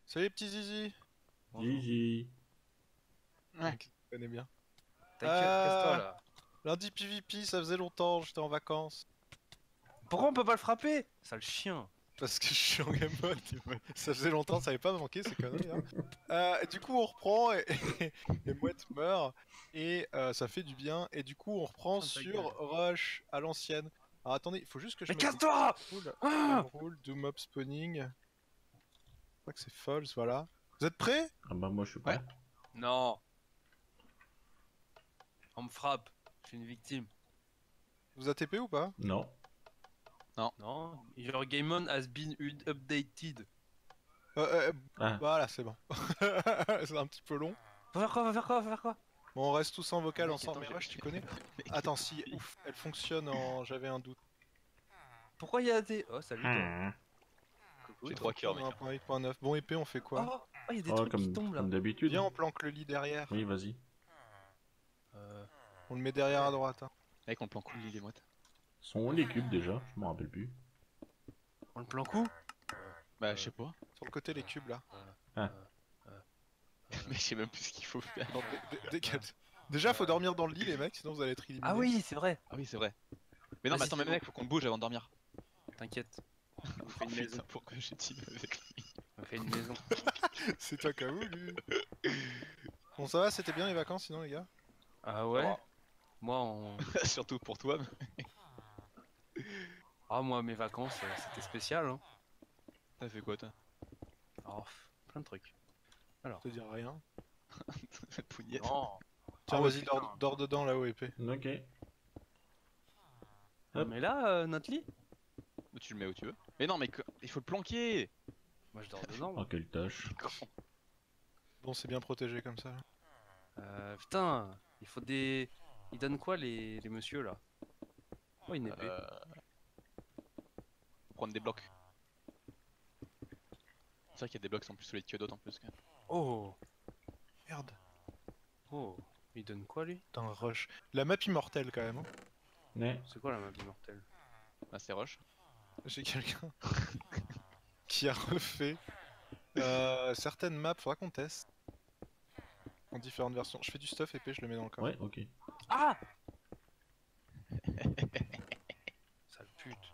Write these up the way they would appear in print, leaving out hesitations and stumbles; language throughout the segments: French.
Salut les petits zizi. Bonjour. Gigi. Ouais. Tu connais bien. Ta gueule, casse-toi là. Lundi PVP, ça faisait longtemps, j'étais en vacances. Pourquoi on peut pas le frapper? Sale chien. Parce que je suis en game mode. Ça faisait longtemps, ça avait pas manqué ces conneries. Hein. Du coup, on reprend et Mouette meurt. Et ça fait du bien. Et du coup, on reprend Ferme ta sur gueule. Rush à l'ancienne. Alors attendez, il faut juste que je Mais mette des casse-toi! rules. Ah Rule, do mob spawning. Je crois que c'est false, voilà. Vous êtes prêts? Ah bah moi je suis pas. Non. On me frappe. Je suis une victime. Vous ATP ou pas? Non. Non. Your game on has been updated. Ah. Voilà, c'est bon. C'est un petit peu long. Faut faire quoi? Faut faire quoi? Faut faire quoi? Bon, on reste tous en vocal Mec, ensemble. attends, Mais Rush, tu connais? Attends, si, ouf, elle fonctionne en... J'avais un doute. Pourquoi il y a des... Oh, salut toi. Ah. Coucou. J'ai 3 cœurs, mec. 1.8.9. Bon, épée, on fait quoi? Oh, il y a des Oh, trucs qui comme, tombent là. comme d'habitude. Viens, on planque le lit derrière. Oui, vas-y. On le met derrière à droite. Hein. Mec, on le plan cool, les mouettes. Sont où les cubes déjà? Je m'en rappelle plus. On le planque où? Bah, je sais pas. Sur le côté, les cubes là. Mais je sais même plus ce qu'il faut faire. Non, Déjà, faut dormir dans le lit, les mecs, sinon vous allez être éliminés. Ah oui, c'est vrai. Ah oui, c'est vrai. Mais non, Vas-y, mais attends, mais c'est mec, faut qu'on bouge avant de dormir. T'inquiète. On fait une maison. Pourquoi j'ai team avec lui? On fait une maison. C'est toi qui as voulu. Bon, ça va, c'était bien les vacances sinon, les gars? Ah ouais? Oh. Moi, on... Surtout pour toi. Ah, moi, mes vacances, c'était spécial, hein. T'as fait quoi, toi? Oh, plein de trucs. Je te dis rien. Pougnette. Non. Tiens, Ah ouais, vas-y, putain. dors dedans là-haut, épée. Ok. Hop. Mais là, notre lit? Mais tu le mets où tu veux. Mais non, mais il faut le planquer. Moi, je dors dedans. Oh, moi. quelle tâche. Bon, c'est bien protégé comme ça. Putain, il faut des... Ils donnent quoi, les messieurs, là? Oh, une épée. Faut prendre des blocs. C'est vrai qu'il y a des blocs qui sont plus solides que d'autres en plus. Quand même. Oh. Merde. Oh. Il donne quoi, lui? Putain, Rush. La map immortelle quand même. Hein. Mais. C'est quoi, la map immortelle? Bah, c'est rush. J'ai quelqu'un qui a refait certaines maps, faudra qu'on teste. En différentes versions. Je fais du stuff épée, je le mets dans le coffre. Ouais, ok. Ah! Sale pute.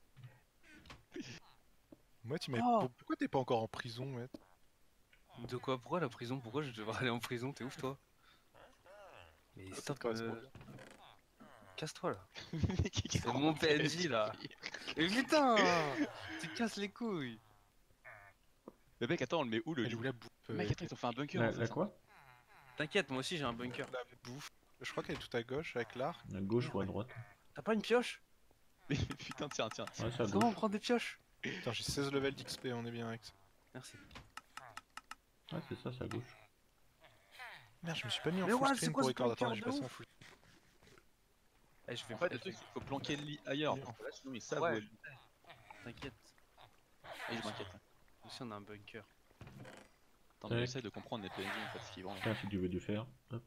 Moi, tu m'as. Oh. Pourquoi t'es pas encore en prison, mec? De quoi? Pourquoi la prison? Pourquoi je devrais aller en prison? T'es ouf, toi? Mais stop, correspond bien. casse-toi, là. C'est mon PNJ, là. Mais putain! Tu casses les couilles. Mais mec, attends, on le met où le Elle lit? où la bouffe Mec, attends, ils ont fait un bunker. La, en fait, la ça. quoi? T'inquiète, moi aussi j'ai un bunker. La bouffe. Je crois qu'elle est tout à gauche avec l'arc. À gauche ou à droite? T'as pas une pioche? Mais putain, tiens. Ouais, c'est à Comment on gauche. prend des pioches? Putain, j'ai 16 levels d'XP, on est bien avec ça. Merci. Ouais, c'est ça, c'est à gauche. Merde, je me suis pas mis en Mais full ouais, stream c'est quoi pour ce record. Attends, bunker j'ai de passé en ouf full. Eh, je vais En fait, le truc, c'est qu'il faut planquer le lit ailleurs. Oui. Parce que là, sinon, ils savent Ouais. où est le lit. T'inquiète. Et je m'inquiète. Nous aussi on a un bunker. Attends, mais j'essaie de comprendre les PNJ en fait ce qu'ils vendent. Tiens, si tu veux du fer. Hop.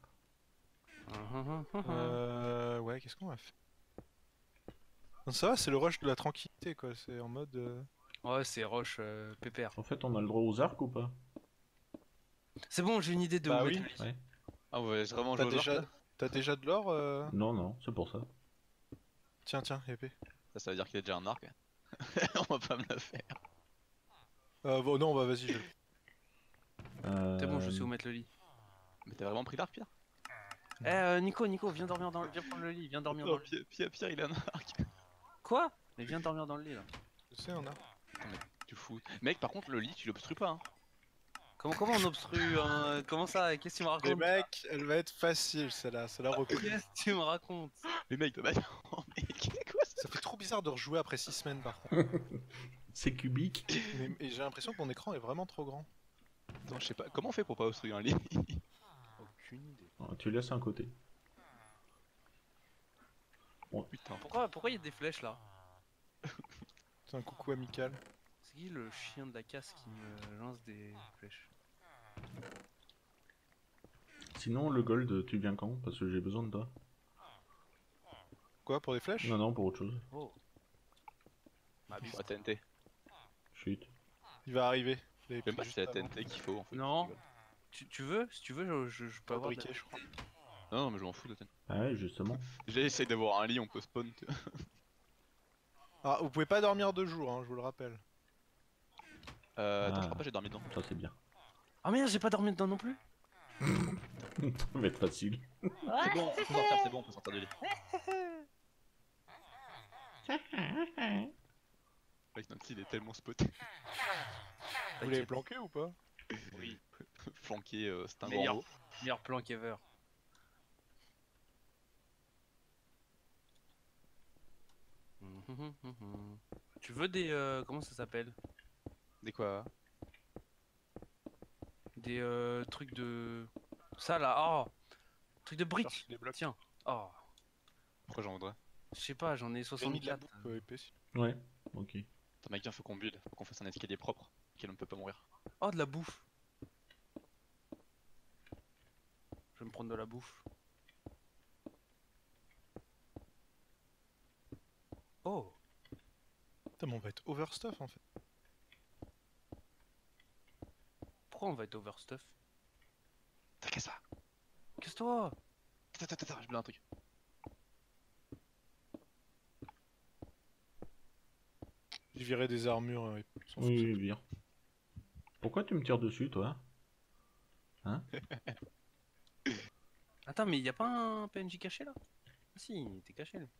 Ouais, qu'est-ce qu'on va faire? Non, ça va, c'est le rush de la tranquillité quoi. C'est en mode. Ouais, c'est Roche pépère. En fait, on a le droit aux arcs ou pas? C'est bon, j'ai une idée de Bah où oui. mettre le lit. Ouais. Ah ouais, j'ai vraiment T'as joué au déjà... genre, T'as déjà de l'or Non, non, c'est pour ça. Tiens, épée. ça veut dire qu'il a déjà un arc. On va pas me le faire. Bon, non, bah vas-y, je. C'est bon, je sais où mettre le lit. Mais t'as vraiment pris l'arc, Pierre? Nico, viens dormir dans le... Viens prendre le lit, viens dormir dans Non, le lit. Pierre, il a un arc. Quoi? Mais viens dormir dans le lit, là. Je sais, on a. Tu fous. Mec, par contre, le lit, tu l'obstrues pas. Hein. Comment on obstrue Comment ça? Qu'est-ce que tu me Les racontes? mecs, elle va être facile celle-là, celle-là repris. Qu'est-ce que tu me racontes? Mais mec, bah non, mec, quoi ça? Ça fait trop bizarre de rejouer après 6 semaines par contre. C'est cubique. Et j'ai l'impression que mon écran est vraiment trop grand. Attends, je sais pas. Comment on fait pour pas obstruer un lit? Aucune idée. Oh, tu laisses un côté. Putain. Pourquoi il y a des flèches, là? C'est un coucou amical. C'est qui le chien de la casse qui me lance des flèches? Sinon, le gold, tu viens quand? Parce que j'ai besoin de toi. Quoi, pour des flèches? Non, non, pour autre chose. Oh. Ma bite. Pour la TNT. Chut. Il va arriver. Je l'avais Je sais pris pas si juste c'est la avant. TNT qu'il faut en fait. Non. Je rigole. Tu veux? Si tu veux, je peux avoir. Fabriqué, je crois. Non, mais je m'en fous de la TNT. Ah ouais, justement. J'essaye d'avoir un lit, on peut spawn. Ah, vous pouvez pas dormir 2 jours, hein, je vous le rappelle. Attends, je Ah. crois pas j'ai dormi dedans. Ça c'est bien. Ah merde, j'ai pas dormi dedans non plus. Ça va être facile. C'est bon, on peut sortir, c'est bon, on peut sortir du lit. Mec, notre lit il est tellement spoté. Vous l'avez planqué ou pas? Oui. Flanqué, c'est un Meilleur. grand mot. Meilleur plan qu'ever. Tu veux des comment ça s'appelle? Des quoi? Des trucs de ça là. Oh, truc de briques. Cherche des blocs. Tiens. Oh, Pourquoi j'en voudrais? je sais pas, j'en ai J'ai mis de la 64. bouffe épais. Ouais, ok. Attends, mec, faut qu'on build, faut qu'on fasse un escalier propre, auquel on peut pas mourir. Oh, de la bouffe. Je vais me prendre de la bouffe. Oh, Putain, mais on va être overstuff en fait. pourquoi on va être overstuff? T'as qu'à ça. Qu'est-ce-toi? Attends, je build un truc. J'ai viré des armures. Ils s'en Oui, foutent. oui, bien. Pourquoi tu me tires dessus, toi? Attends, mais y a pas un PNJ caché là? Ah si, il était caché lui.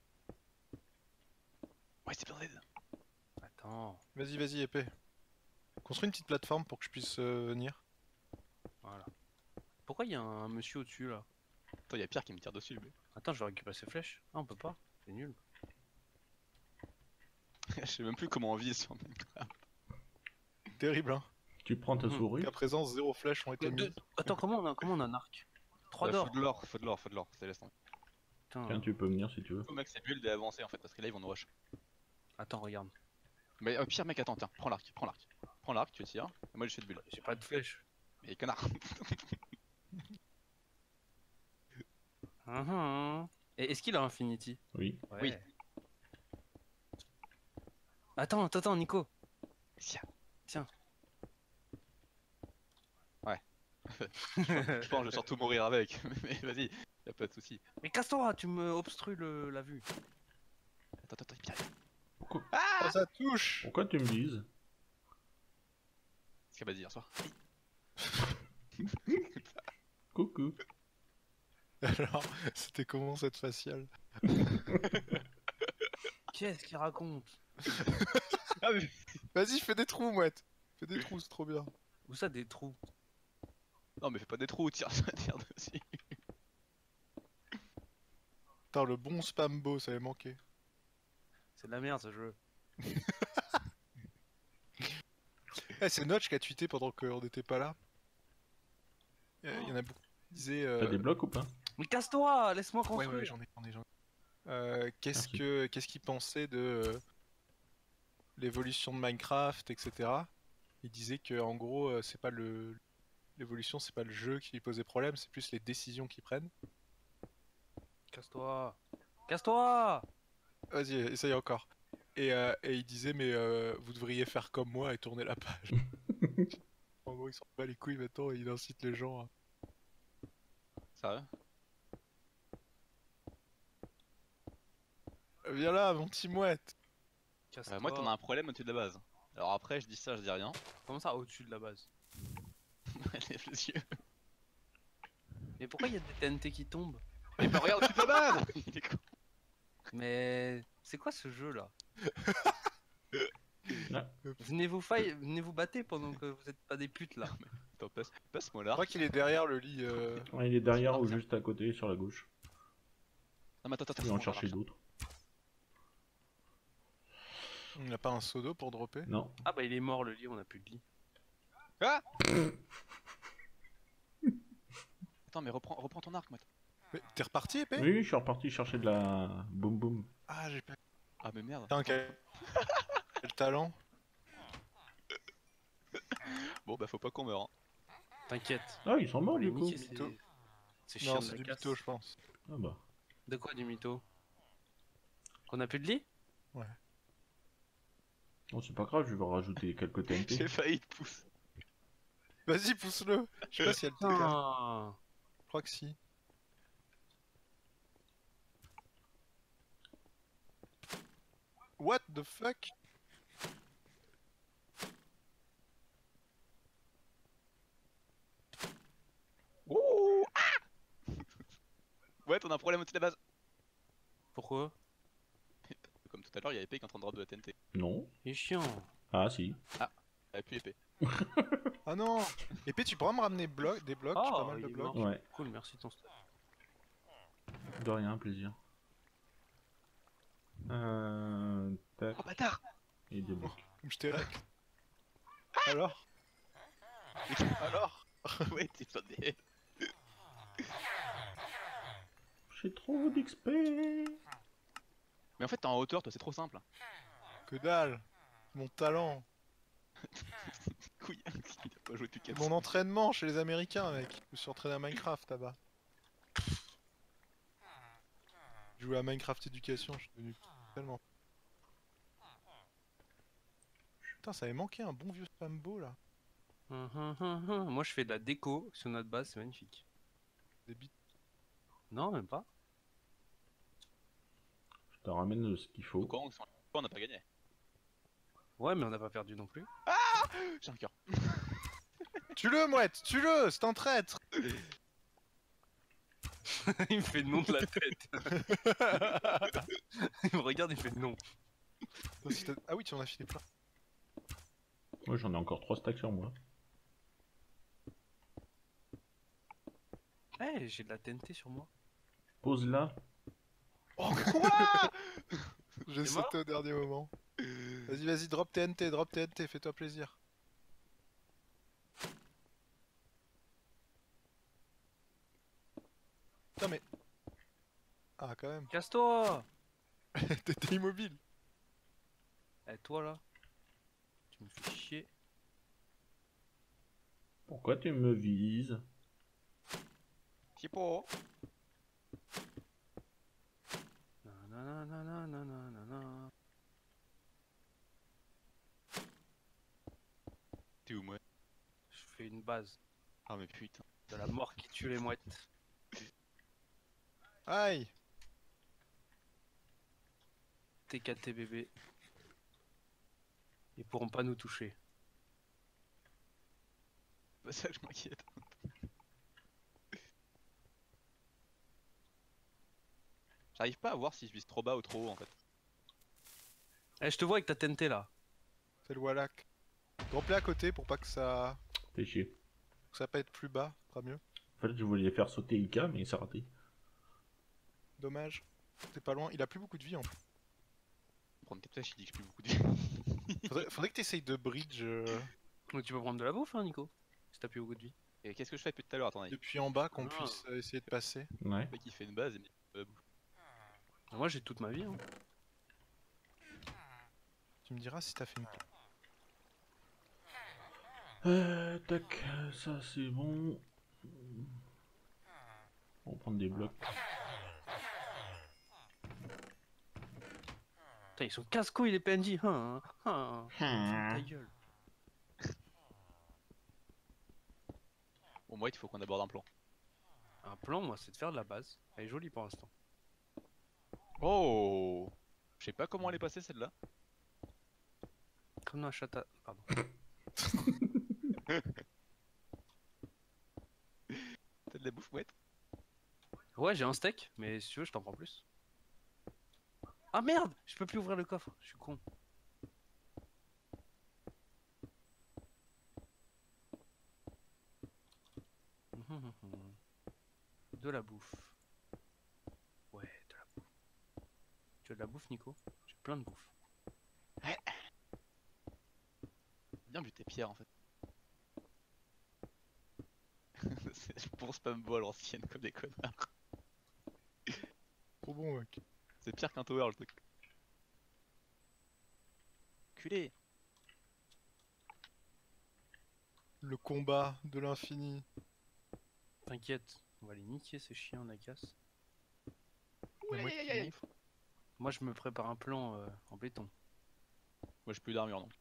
Ouais, c'est blindé. Attends, Vas-y, vas-y, épée. Construis une petite plateforme pour que je puisse venir. voilà. Pourquoi y a un monsieur au-dessus là? Attends, y'a Pierre qui me tire dessus, mais. Attends, je vais récupérer ses flèches. Ah, on peut pas, c'est nul. Je sais même plus comment on vise sur Minecraft. Terrible, hein. Tu prends ta Mhm. souris? Jusqu'à présent, 0 flèches ont été mises. Attends, comment on a un arc? 3 Faut d'or. de l'or, faut de l'or, c'est laisse tomber. Putain. Tiens, tu peux venir si tu veux. Faut max c'est build et avancer en fait, parce que là ils vont nous rush. Attends, regarde. Mais pire mec, attends, tiens, prends l'arc, prends l'arc. Prends l'arc, tu tires, et moi je fais de build. J'ai pas de flèches. Mais connard. Et est-ce qu'il a Infinity? Oui. Ouais. Oui. Attends, Nico. Tiens. Ouais. Je pense que je vais surtout mourir avec, mais vas-y, y'a pas de soucis. Mais casse-toi, tu me obstrues la vue. Attends, Pierre. Ah, ça touche. Pourquoi tu me vises? Ce qu'elle m'a dit hier soir. Coucou. Alors, c'était comment cette faciale? Qu'est-ce qu'il raconte? Vas-y, fais des trous, mouette. Fais des trous, c'est trop bien. Où ça, des trous? Non mais fais pas des trous, tire dessus. Putain, le bon spam beau, ça avait manqué. C'est de la merde ce jeu. Eh, c'est Notch qui a tweeté pendant qu'on n'était pas là. Il y en a beaucoup qui disaient. T'as des blocs ou pas? Mais casse-toi, laisse-moi Ouais, construire. ouais, j'en ai. Merci. Qu'est-ce qu'il pensait de l'évolution de Minecraft, etc. Il disait que en gros, c'est pas l'évolution, c'est pas le jeu qui posait problème, c'est plus les décisions qu'ils prennent. Casse-toi. Casse-toi. Vas-y, essaye encore. Et il disait, mais vous devriez faire comme moi et tourner la page. En gros, il s'en bat les couilles maintenant et il incite les gens à... Sérieux? Viens là, mon petit mouette. Casse-toi. Moi t'en as un problème au-dessus de la base. Alors après je dis ça, je dis rien. Comment ça, au-dessus de la base? Lève les yeux. Mais pourquoi il y a des TNT qui tombent? Mais bah regarde au-dessus de la base. Il est con. Mais c'est quoi ce jeu là? Là. Venez vous battre pendant que vous êtes pas des putes là. Attends, passe-moi Je l'arc. crois qu'il est derrière le lit. Ouais, il est derrière ou juste à côté, sur la gauche. Non mais attends, Tu vas en chercher d'autres. Il n'a pas un seau d'eau pour dropper. Non. Ah bah il est mort le lit, on a plus de lit. Ah Attends mais reprends ton arc moi. Mais t'es reparti, épée? Oui, je suis reparti chercher de la boum boum. Ah, j'ai pas... Ah mais merde. Putain, quel talent. Bon bah faut pas qu'on meure. Hein. T'inquiète. Ah, ils sont morts du Les coup. niquer, c'est chiant Non, de c'est la du casse. mytho, je pense. Ah bah. De quoi du mytho? Qu'on a plus de lit? Oh, c'est pas grave, je vais rajouter quelques TNT. J'ai failli te pousser. Vas-y, pousse-le. Je sais pas si elle te regarde. Ah. Je crois que si. What the fuck? Oh ah ouais, on a un problème au-dessus de la base. Pourquoi? Comme tout à l'heure, il y a épée qui est en train de drop de la TNT. Non. Il est chiant. Ah, si. Elle a plus épée. Ah non. Épée, tu pourras me ramener des blocs, j'ai pas mal de il est blocs. mort. Ouais. Cool, merci ton stuff. De rien, plaisir. Tac. Oh bâtard. Et des blocs. Je t'ai rec. Alors? Alors? Ouais, t'es pas des... J'ai trop d'XP. Mais en fait, t'es en hauteur, toi, c'est trop simple. Que dalle. Mon talent. Couille, il a pas joué depuis C'est 4 mon entraînement chez les Américains, mec. Je me suis entraîné à Minecraft là-bas. Je jouais à Minecraft Éducation, je suis devenu tellement. Putain, ça avait manqué un bon vieux spambo là. Moi je fais de la déco sur notre base, c'est magnifique. Des bits. Non, même pas. Je te ramène ce qu'il faut. Donc on n'a pas gagné. Ouais, mais on n'a pas perdu non plus. J'ai un cœur. Tue-le, mouette, tue-le, c'est un traître. Il me fait non de la tête. Il me regarde, il fait non. Ah oui, tu en as filé plein. Moi, j'en ai encore 3 stacks sur moi. Eh, j'ai de la TNT sur moi. Pose là. Oh quoi? J'ai T'es mort sauté au dernier moment. Vas-y, vas-y, drop TNT, fais-toi plaisir. Putain mais... Ah quand même, Casse-toi. t'étais immobile. Eh, toi là. Tu me fais chier. Pourquoi tu me vises? Tipo. Nananananananana. T'es où, moi? Je fais une base. Ah, mais putain. De la mort qui tue les mouettes. Aïe. TKT bébé. Ils pourront pas nous toucher. C'est pas ça que je m'inquiète. J'arrive pas à voir si je vise trop bas ou trop haut en fait. Eh, je te vois avec ta TNT là. C'est le Wallach. Drop-les à côté pour pas que ça... Fais chier. que ça pas être plus bas, ce sera mieux. En fait, je voulais faire sauter Ika, mais ça a raté. Dommage. T'es pas loin, il a plus beaucoup de vie en plus. Prendre tes flèches, il dit que j'ai plus beaucoup de vie. Faudrait que t'essayes de bridge Mais tu peux prendre de la bouffe, hein, Nico. Si t'as plus beaucoup de vie. Et qu'est-ce que je fais depuis tout à l'heure? Attendez. depuis en bas qu'on Ah. puisse essayer de passer. Ouais. Le mec il fait une base et me bouffe. Moi j'ai toute ma vie. Hein. Tu me diras si t'as fait une... Tac, ça c'est bon. On va prendre des blocs. Putain, ils sont casse-couilles les PNJ. Ta gueule. Bon, moi il faut qu'on aborde un plan. Un plan, moi, c'est de faire de la base. Elle est jolie pour l'instant. Oh! Je sais pas comment elle est passée celle-là. Comme dans un chata. Pardon. T'as de la bouffe, ouais? Ouais, j'ai un steak, mais si tu veux, je t'en prends plus. Ah merde! Je peux plus ouvrir le coffre, je suis con. De la bouffe. Ouais, de la bouffe. Tu as de la bouffe, Nico? J'ai plein de bouffe. Bien buté Pierre en fait. C'est pour spambo à l'ancienne comme des connards. Trop bon mec. C'est pire qu'un tower le truc. Culé. Le combat de l'infini. T'inquiète, on va les niquer ces chiens, la casse. La moitié. Moi, je me prépare un plan en béton. Moi j'ai plus d'armure non.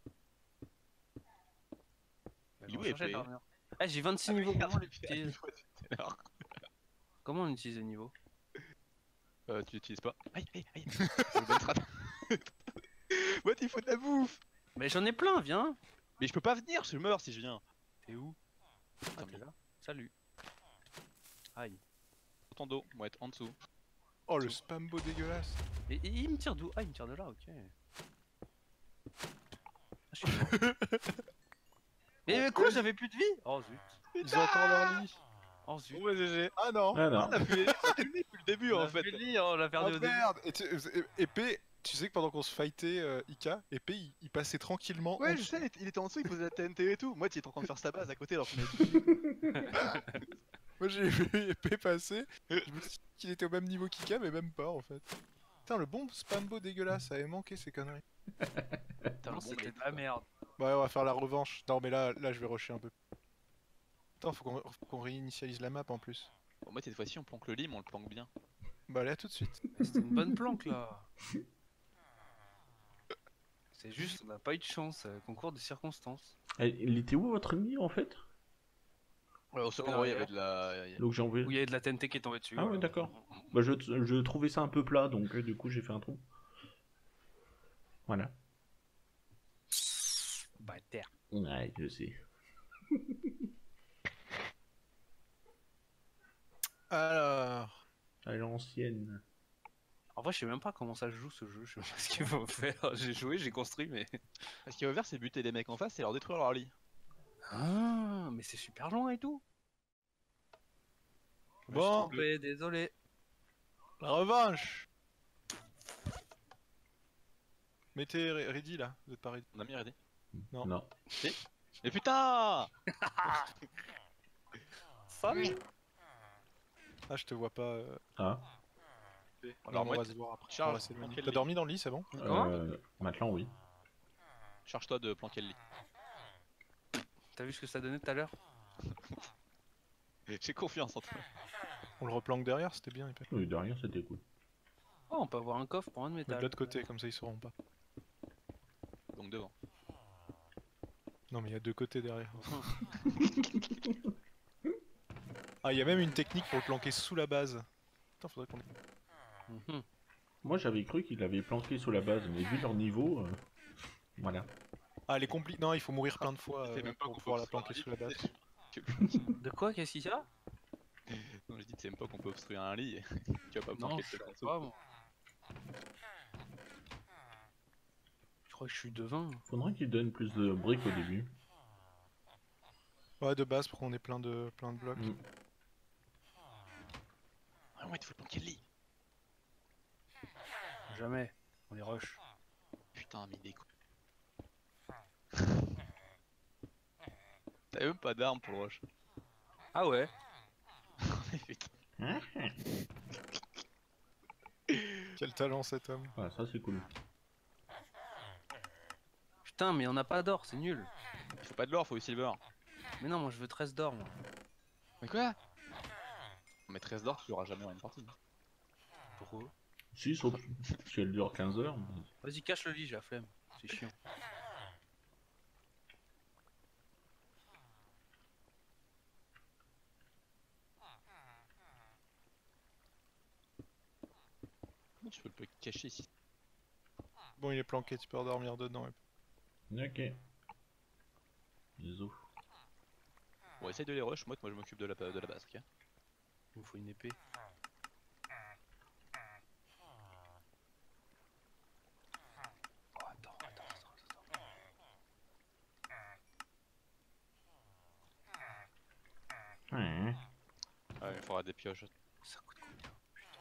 Bah, Il est on où, va changer épée d'armure. Ah, j'ai 26 niveaux, comment on les utilise? Comment on utilise les niveaux? Tu l'utilises pas. Aïe aïe aïe. Je me battra. What, il faut de la bouffe. Mais j'en ai plein, viens! Mais je peux pas venir, je meurs si je viens. T'es où? Ah, t'es là? Salut. Aïe. Sur ton dos, moi être en dessous. Oh, le spambo dégueulasse. Et il me tire d'où? Ah, il me tire de là, ok. Ah, je suis mort. Mais quoi, j'avais plus de vie? Oh zut. Ils ont encore leur lit. Oh zut. Ouais GG. Ah non. Ah non. On a vu depuis le début On en a fait. plus de vie, on l'a perdu Oh au début. merde. Épée, tu sais que pendant qu'on se fightait Ika, Épée, il passait tranquillement. Ouais en je dessous. sais, il était en dessous, il faisait la TNT et tout. Moi tu étais en train de faire sa base à côté alors qu'on est... Moi j'ai vu Épée passer. Je me suis dit qu'il était au même niveau qu'Ika, mais même pas en fait. Putain, le bon spambo dégueulasse, ça avait manqué ces conneries. Non, c'était de la merde. Ouais, on va faire la revanche. Non, mais là je vais rusher un peu. Attends, faut qu'on réinitialise la map en plus. Bon, moi cette fois-ci on planque le lit mais on le planque bien. Bah, allez, à tout de suite. C'était une bonne planque là. C'est juste, on n'a pas eu de chance, concours de circonstances. Il était où votre ennemi en fait? Ouais, au second rang il y avait de la... Donc j'ai envoyé. Où il y avait de la TNT qui est tombée dessus. Ah ouais, voilà. d'accord. Bah je trouvais ça un peu plat, donc du coup j'ai fait un trou. Voilà. Bah, terre. Ouais, je sais. Alors. À l'ancienne. En vrai, je sais même pas comment ça se joue ce jeu, je sais pas ce qu'il faut faire. J'ai joué, j'ai construit, mais. Ce qui va faire c'est buter les mecs en face et leur détruire leur lit. Ah, mais c'est super loin et tout. Je me suis Bon, trompé, désolé. la revanche. Mettez ready là, vous êtes pas ready. On a mis ready. Non. Non. Mais putain. Salut. Ah, je te vois pas. Ah. Alors on moi va se voir après. charge, On va essayer de planquer T'as le lit. dormi dans le lit, c'est bon? Comment Maintenant oui. Charge-toi de planquer le lit. T'as vu ce que ça donnait tout à l'heure? J'ai confiance en toi. On le replanque derrière, c'était bien. Épée. Oui, derrière c'était cool. Oh, on peut avoir un coffre pour un de Mais de métal. l'autre côté, comme ça ils sauront pas. Donc devant. Non, mais il y a deux côtés derrière. Ah, il y a même une technique pour le planquer sous la base. Putain, faudrait qu'on. Mhm. Moi j'avais cru qu'il avait planqué sous la base, mais vu leur niveau, voilà. Ah, les compli. Non, il faut mourir plein de fois C'est même pas pour qu'on pouvoir peut la planquer obstruer sous la un base. De quoi? Qu'est-ce qu'il y a? Non, je dis, tu sais même pas qu'on peut obstruer un lit et tu vas pas Non, planquer je de sais dessous. pas, moi. Je crois que je suis devin. Faudrait qu'il donne plus de briques au début. Ouais, de base pour qu'on ait plein de blocs. Mm. Ah ouais, il faut planquer le lit. Jamais. On est rush. Putain, mais des coups. T'as même pas d'arme pour le rush. Ah ouais? Putain. Quel talent cet homme. Ah, ça c'est cool. Putain, mais on a pas d'or, c'est nul. Il faut pas de l'or, faut du silver. Mais non, moi je veux 13 d'or, moi. Mais quoi? Mais 13 d'or, tu l'auras jamais en une partie. Pourquoi? Si, sauf si elle dure 15 heures. mais- Vas-y, cache le lit, j'ai la flemme. C'est chiant. Comment tu peux le cacher ici? Bon, il est planqué, tu peux redormir dedans. Ok. Bisous. Bon, essaye de les rush, moi je m'occupe de la base, ok? Il me faut une épée. Oh, attends. Ouais. Ouais, il faudra des pioches. Ça coûte combien? Putain,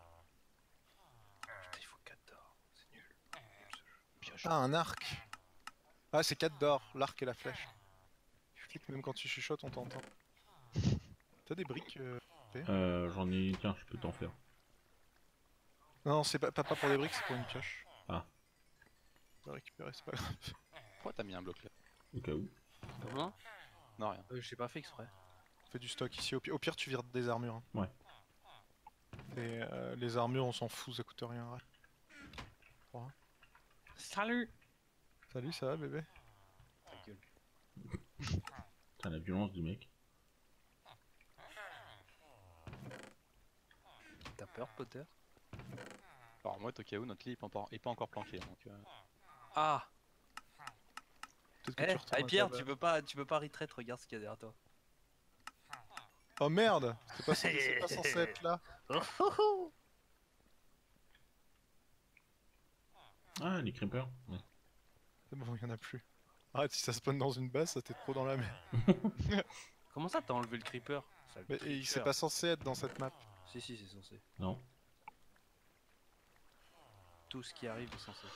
il faut 4 d'or. C'est nul. Pioche. Ah, un arc. Ah, c'est 4 d'or, l'arc et la flèche. Tu cliques même quand tu chuchotes, on t'entend. T'as des briques J'en ai. Tiens, je peux t'en faire. Non, c'est pas pour des briques, c'est pour une pioche. Ah. On va récupérer, c'est pas grave. Pourquoi t'as mis un bloc là? Au cas où. Comment? Non, rien. J'ai pas fait exprès. On fait du stock ici. Au pire, tu vires des armures. Hein. Ouais. Et les armures, on s'en fout, ça coûte rien. Ouais. Salut! Salut, ça va bébé? Ta gueule. Putain, la violence du mec. T'as peur, Potter? Alors moi, Tokyo, notre lit est pas encore planqué. Donc, Ah! Peut-être que Eh, tu retournes à ta Pierre, base. tu peux pas retreat, regarde ce qu'il y a derrière toi. Oh merde! C'est pas censé être là. Ah, les creepers. Ouais. C'est bon, y'en a plus. Arrête, si ça spawn dans une base, ça t'es trop dans la merde. Comment ça, t'as enlevé le creeper? Sale Mais et c'est tricheur. pas censé être dans cette map. Si, si, c'est censé. Non. Tout ce qui arrive est censé.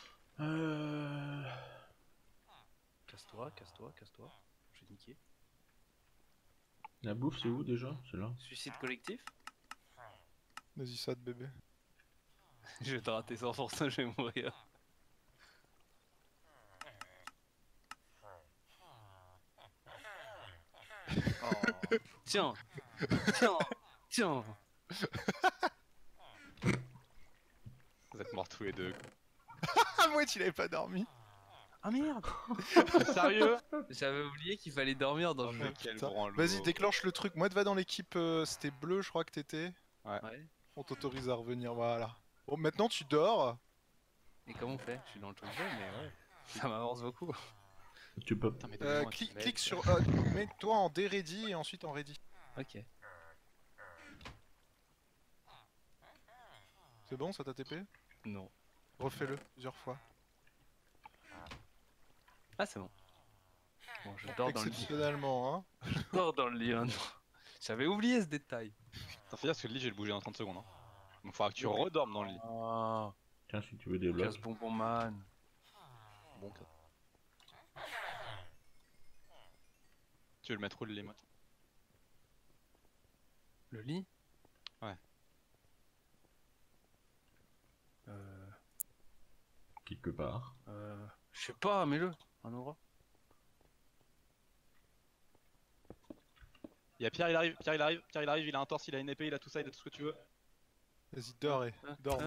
Casse-toi, casse-toi, casse-toi. Je vais te niquer. La bouffe, c'est où déjà? C'est là. Suicide collectif? Vas-y, ça de bébé. Je vais te rater 100%, je vais mourir. Oh. Tiens! Tiens! Tiens! vous êtes morts tous les deux. Ah, moi, il avait pas dormi. Ah merde! Sérieux? J'avais oublié qu'il fallait dormir dans le jeu. Quel Putain. branlo. Vas-y, déclenche le truc. Moi, va dans l'équipe. C'était bleu, je crois que t'étais. Ouais. On t'autorise à revenir, voilà. Bon, maintenant tu dors. Et comment on fait? Je suis dans le truc jaune, mais ouais. Ça m'avance beaucoup. Tu peux. Putain, mais donnez-moi un Clique, petit clique mail. sur. Mets-toi en D-ready et ensuite en ready. Ok. C'est bon, ça t'a TP? Non. Refais-le plusieurs fois. Ah, c'est bon. Bon, je dors dans le lit. Exceptionnellement, hein. Je dors dans le lit maintenant. J'avais oublié ce détail. T'en fais parce que le lit, j'ai le bougé dans 30 secondes. Hein. Donc faudra que tu redormes dans le lit. Ah, Tiens, si tu veux des blocs. casse bonbon man. Bon, tu veux le mettre où le lit, moi? Le lit? Ouais. Quelque part. Je sais pas, mets-le. Un endroit. Il y a Pierre, il arrive, Pierre, il arrive, Pierre, il arrive, il a un torse, il a une épée, il a tout ça, il a tout ce que tu veux. Vas-y, dors et dors.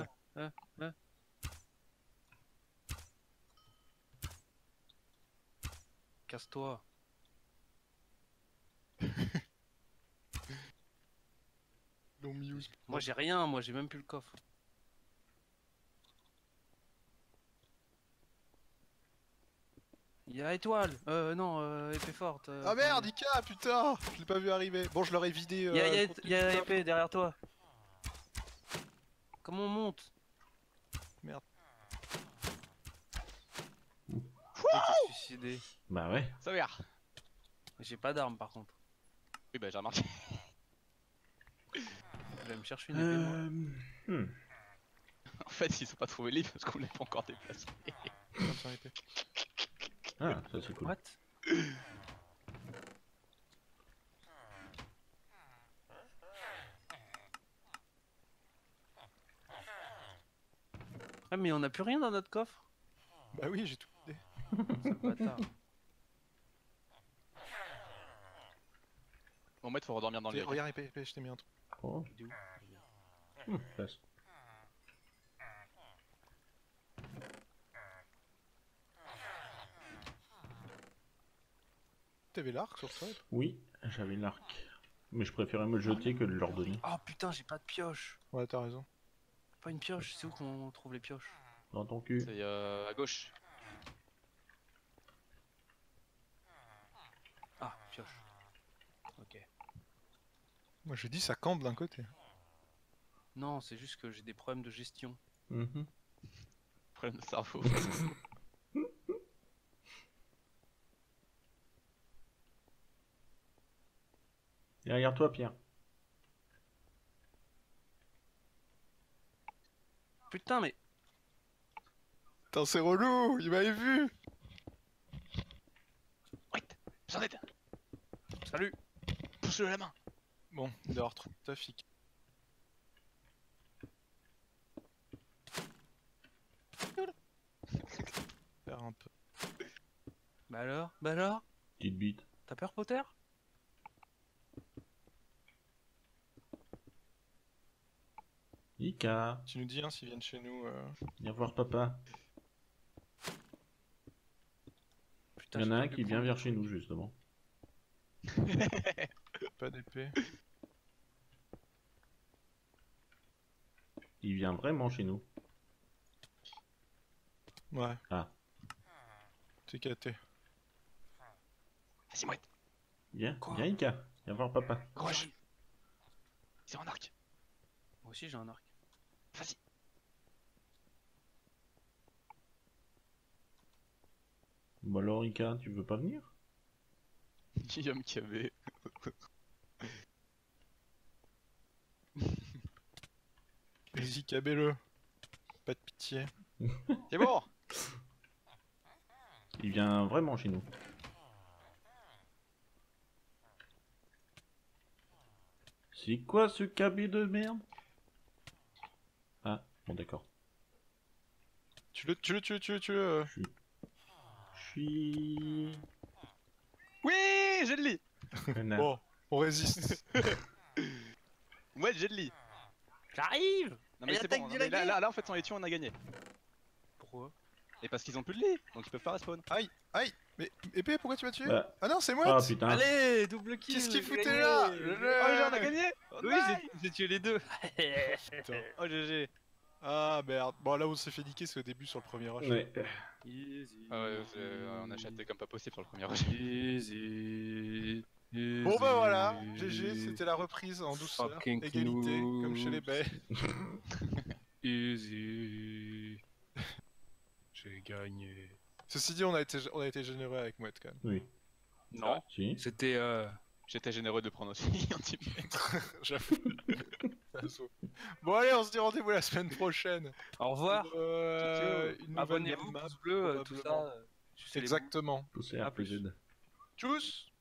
Casse-toi. Long muse. Moi j'ai rien, moi j'ai même plus le coffre. Il y a étoile. Non, épée forte. Ah merde, Ika, putain, je l'ai pas vu arriver. Bon, je l'aurais vidé. Il y a épée derrière toi. Comment on monte? Merde. T'es suicidé. Bah ouais. Ça va. J'ai pas d'arme par contre. Oui, bah j'ai remarqué. Je vais me chercher une épée moi. En fait, ils ont pas trouvé le lit parce qu'on l'a pas encore déplacé. Tiens, épée. Ah, ça c'est cool. What? Ah mais on a plus rien dans notre coffre. Bah oui, j'ai tout vidé. Sale bâtard. Bon, en fait, faut redormir dans le lit. ok. Regarde, épée, je t'ai mis un truc. Oh, Il est où? place. T'avais l'arc sur toi? Oui, j'avais l'arc. Mais je préférais me le jeter que de leur donner. Oh putain, j'ai pas de pioche. Ouais, t'as raison. Pas une pioche, c'est où qu'on trouve les pioches? Dans ton cul. C'est à gauche. Ah, pioche. Ok. Moi, je dis ça campe d'un côté. Non, c'est juste que j'ai des problèmes de gestion. Mhm. Problème de cerveau. Derrière toi, Pierre. Putain, mais. Putain, c'est relou, il m'avait vu. Wait, j'en ai. Salut! Pousse-le la main. Bon, il doit retrouver ta fille. Faire un peu. Bah alors? Bah alors? Petite bite. T'as peur, Potter? Ika, Tu nous dis hein, s'ils viennent chez nous. viens voir papa. Putain, Il y en je a sais un plus qui vient combien. vers chez nous, justement. Pas d'épée. Il vient vraiment chez nous. Ouais. Ah. C'est caté. Vas-y, mouette. Viens, Quoi viens Ika. Viens voir papa. Gauche. C'est en arc. Moi aussi j'ai un arc. Vas-y. Bon alors Ika, tu veux pas venir? Guillaume Cabé. Vas-y, cabez-le. Pas de pitié. C'est bon. Il vient vraiment chez nous. C'est quoi ce cabé de merde? Ah, bon d'accord. Tu le. Je suis... Oui, j'ai le lit. connard. Bon, on résiste. Ouais, j'ai le lit. J'arrive. Non mais Et c'est l'attaque bon. du Non, mais laguet. là, en fait, sans les tuer, on a gagné. Pourquoi? Et parce qu'ils ont plus de lit, donc ils peuvent pas respawn. Aïe. Mais épée, pourquoi tu m'as tué? Bah, Ah non, c'est moi. ah putain. Allez, double kill. Qu'est-ce qu'il j'ai foutait gagné. là? Oh, déjà, on a gagné. Oh, Oui, nice. j'ai tué les deux. Putain. Oh, GG. Ah merde. Bon, là où on s'est fait niquer, c'est au début sur le premier rush. Ouais. Easy. Ah ouais, on a chaté comme pas possible sur le premier rush. Easy. Bon bah voilà, GG, c'était la reprise en douceur, Fucking égalité, comme chez les noobs. baies. Easy. J'ai gagné. Ceci dit, on a été généreux avec Mouette quand même. Oui. Non, Si. c'était J'étais généreux de prendre aussi un teammate. J'avoue. Bon allez, on se dit rendez-vous la semaine prochaine. Au revoir. Une nouvelle Abonnez-vous, map, pouce bleu, tout probablement. ça. Sucez les Exactement. Poussez À RPZ. Tchuss.